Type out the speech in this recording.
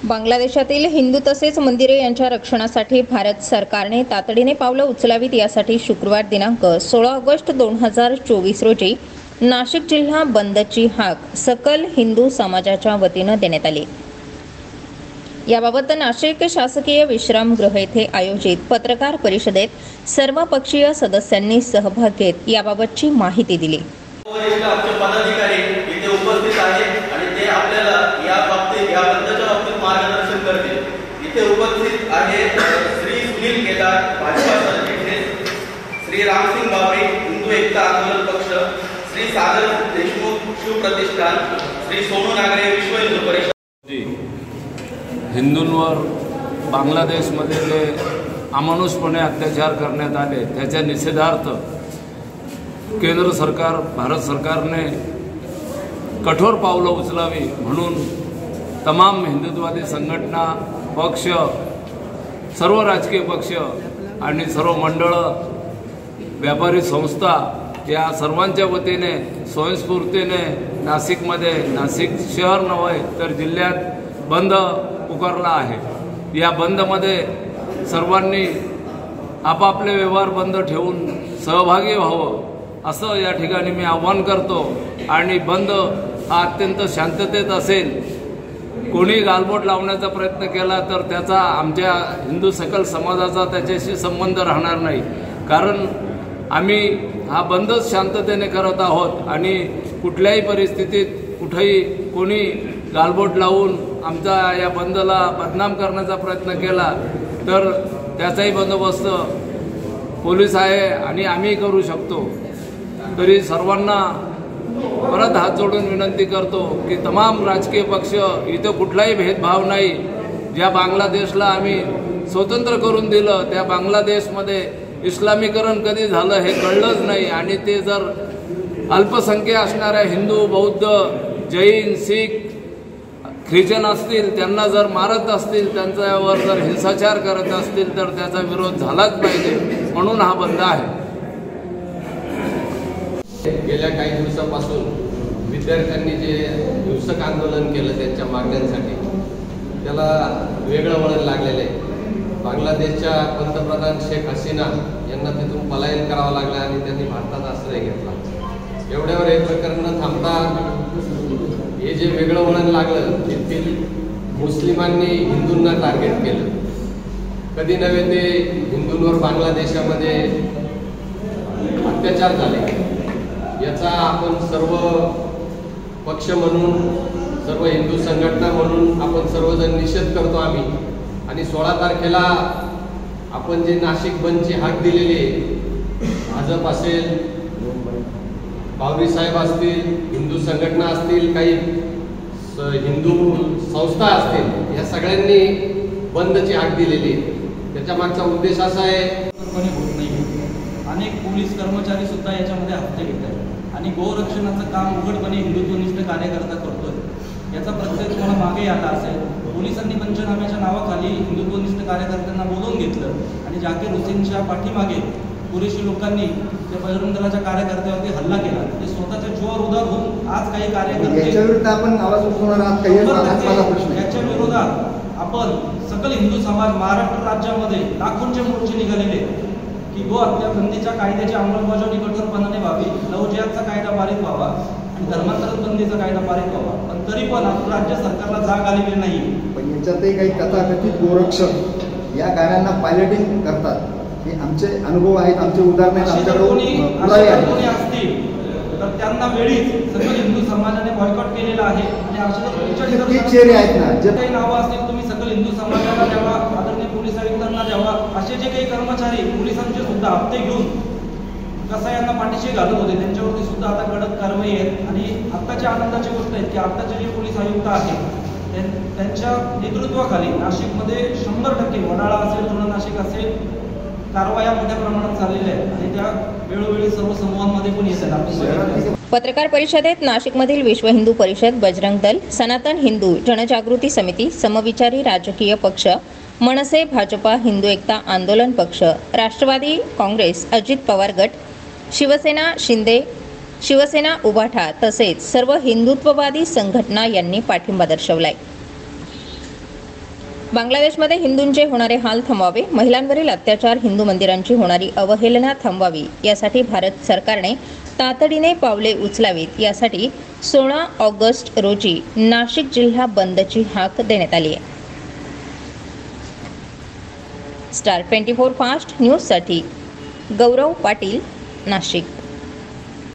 बांगलादेशातील हिंदू तसेच मंदिरे यांच्या रक्षणासाठी भारत सरकारने तातडीने पावलं उचलावीत यासाठी शुक्रवार दिनांक 16 ऑगस्ट 2024 रोजी नाशिक जिल्हा बंदची हाक सकल हिंदू समाजाच्या वतीनं देण्यात आली। याबाबत नाशिक शासकीय विश्रामगृह येथे आयोजित पत्रकार परिषदेत सर्व पक्षीय सदस्यांनी सहभाग घेत याबाबतची माहिती दिली। पदाधिकारी इथे उपस्थित आहेत आणि ते आपल्याला या बंदच्या बाबतीत मार्गदर्शन करतील। इथे उपस्थित आहेत श्री सुनील केदार भाजपा सरचिटणीस, श्री रामसिंग बाबरी हिंदू एकता आंदोलन पक्ष, श्री सागर देशमुख शिव प्रतिष्ठान, श्री सोनू नागरे विश्व हिंदू परिषद। हिंदूंवर बांगलादेशमध्ये जे अमानुषपणे अत्याचार करण्यात आले त्याच्या निषेधार्थ केंद्र सरकार भारत सरकारने कठोर पावलं उचलावी म्हणून तमाम हिंदुत्ववादी संघटना, पक्ष, सर्व राजकीय पक्ष आणि सर्व मंडळं, व्यापारी संस्था या सर्वांच्या वतीने स्वयंस्फूर्तीने नाशिकमध्ये, नाशिक शहर नव्हे तर जिल्ह्यात बंद पुकारला आहे। या बंदमध्ये सर्वांनी आपापले व्यवहार बंद ठेवून सहभागी व्हावं असं या ठिकाणी मी आवाहन करतो। आणि बंद हा अत्यंत शांततेत असेल। कोणी गालबोट लावण्याचा प्रयत्न केला तर त्याचा आमच्या हिंदू सकल समाजाचा त्याच्याशी संबंध राहणार नाही, कारण आम्ही हा बंदच शांततेने करत आहोत आणि कुठल्याही परिस्थितीत कुठेही कोणी गालबोट लावून आमचा या बंदला बदनाम करण्याचा प्रयत्न केला तर त्याचाही बंदोबस्त पोलीस आहे आणि आम्ही करू शकतो। तरी सर्वांना परत हात जोडून विनंती करतो की तमाम राजकीय पक्ष, इथं कुठलाही भेदभाव नाही। ज्या बांगलादेशला आम्ही स्वतंत्र करून दिलं त्या बांगलादेशमध्ये इस्लामीकरण कधी झालं हे कळलंच नाही आणि ते जर अल्पसंख्या असणाऱ्या हिंदू, बौद्ध, जैन, शीख, ख्रिश्चन असतील त्यांना जर मारत असतील, त्यांच्यावर जर हिंसाचार करत असतील तर त्याचा विरोध झालाच पाहिजे, म्हणून हा बंद आहे। गेल्या काही दिवसापासून विद्यार्थ्यांनी जे हिंसक आंदोलन केलं त्यांच्या मागण्यांसाठी त्याला वेगळं वळण लागलेलं आहे। बांगलादेशच्या पंतप्रधान शेख हसीना यांना तिथून पलायन करावं लागलं आणि त्यांनी भारतात आश्रय घेतला। एवढ्यावर हे प्रकरण न थांबता हे जे वेगळं वळण लागलं तेथील मुस्लिमांनी हिंदूंना टार्गेट केलं। कधी नव्हे ते हिंदूंवर बांगलादेशामध्ये अत्याचार झाले। याचा आपण सर्व पक्ष म्हणून, सर्व हिंदू संघटना म्हणून आपण सर्वजण निषेध करतो आम्ही। आणि 16 तारखेला आपण जे नाशिक बंदची हाक दिलेली आहे, भाजप असेल, बावरी साहेब असतील, हिंदू संघटना असतील, काही हिंदू संस्था असतील, या सगळ्यांनी बंदची हाक दिलेली आहे। त्याच्या मागचा उद्देश असा आहे, अनेक पोलीस कर्मचारी सुद्धा याच्यामध्ये हप्ते घेत आहेत आणि गोरक्षणाचं काम उघडपणे हिंदुत्वनिष्ठ कार्यकर्ता करतोय। याचा प्रत्येक तुम्हाला मागे आला असेल, पोलिसांनी पंचनाम्याच्या नावाखाली हिंदुत्वनिष्ठ कार्यकर्त्यांना बोलवून घेतलं आणि जाकीर हुसेनच्या पाठीमागे पुरेशी लोकांनी त्या बजरंग दलाच्या कार्यकर्त्यावरती हल्ला केला। ते स्वतःच्या जीवावर उदार होऊन आज काही कार्यकर्ते याच्या विरोधात आपण सकल हिंदू समाज महाराष्ट्र राज्यामध्ये लाखोंचे मोर्चे निघालेले की गो हत्या बंदीच्या कायद्याची अंमलबजावणी कठोरपणाने व्हावी, लव जिहादचा कायदा पारित व्हावा आणि धर्मांतरण बंदीचा कायदा पारित व्हावा। पण तरी पण आपण राज्य सरकारला जाग आलेली नाही। पण याच्यातही काही तथाकथित गोरक्षक या गाण्यांना पायलटिंग करतात, हे आमचे अनुभव आहेत, आमचे उदाहरण कोणी असतील तर त्यांना वेळीच सगळं हिंदू समाजाने बॉयकॉट केलेला आहे। आणि अशा चेहरे आहेत ना, जे काही नावं असतील तुम्ही सकल हिंदू समाजाला द्यावा, आदरणीय पोलीस आयुक्तांना द्यावा। असे जे काही कर्मचारी पोलिसांचे सुद्धा हप्ते घेऊन कसा यांना पाठीशी घालत होते त्यांच्यावरती सुद्धा आता कडक कारवाई आहे। आणि आत्ताच्या आनंदाची गोष्ट आहे की आत्ताचे जे पोलीस आयुक्त आहेत त्यांच्या नेतृत्वाखाली नाशिकमध्ये 100% वडाळा असेल, जुना नाशिक असेल, कारवाया मोठ्या प्रमाणात चाललेल्या आहेत आणि त्या वेळोवेळी सर्व समूहांमध्ये पण येतात। पत्रकार परिषदेत नाशिकमधील विश्व हिंदू परिषद, बजरंग दल, सनातन हिंदू जनजागृती समिती, समविचारी राजकीय पक्ष, मनसे, भाजपा, हिंदू एकता आंदोलन पक्ष, राष्ट्रवादी काँग्रेस, अजित पवार गट, शिवसेना शिंदे, शिवसेना उभाठा तसेच सर्व हिंदुत्ववादी संघटना यांनी पाठिंबा दर्शवलाय। बांगलादेशमध्ये हिंदूंचे होणारे हाल थांबवावे, महिलांवरील अत्याचार, हिंदू मंदिरांची होणारी अवहेलना थांबवावी यासाठी भारत सरकारने तातडीने पावले उचलावीत यासाठी 16 ऑगस्ट रोजी नाशिक जिल्हा बंदची हाक देण्यात आली आहे. स्टार 24 फास्ट न्यूजसाठी गौरव पाटील, नाशिक.